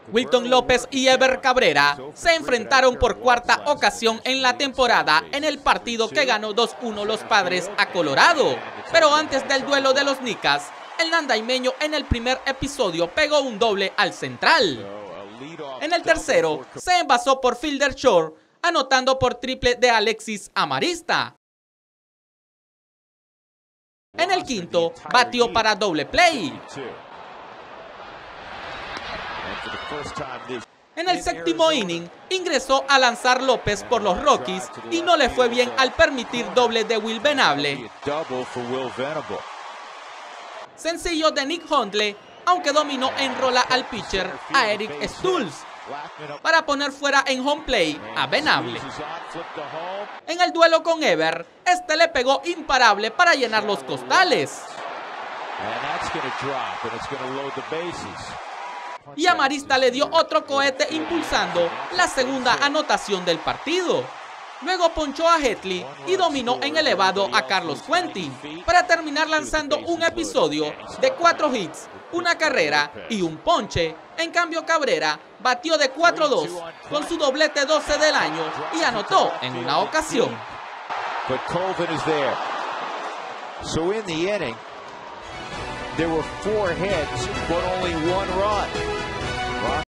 Wilton López y Ever Cabrera se enfrentaron por cuarta ocasión en la temporada en el partido que ganó 2-1 los Padres a Colorado. Pero antes del duelo de los Nicas, el nandaimeño en el primer episodio pegó un doble al central. En el tercero, se envasó por fielder short, anotando por triple de Alexis Amarista. En el quinto, batió para doble play. En el séptimo inning, ingresó a lanzar López por los Rockies y no le fue bien al permitir doble de Will Venable. Sencillo de Nick Hundley, aunque dominó en rola al pitcher a Eric Stulls para poner fuera en home play a Venable. En el duelo con Ever, este le pegó imparable para llenar los costales. Y Amarista le dio otro cohete impulsando la segunda anotación del partido. Luego ponchó a Hetley y dominó en elevado a Carlos Quentin para terminar lanzando un episodio de 4 hits, una carrera y un ponche. En cambio, Cabrera batió de 4-2 con su doblete 12 del año y anotó en una ocasión. There were 4 hits, but only 1 run.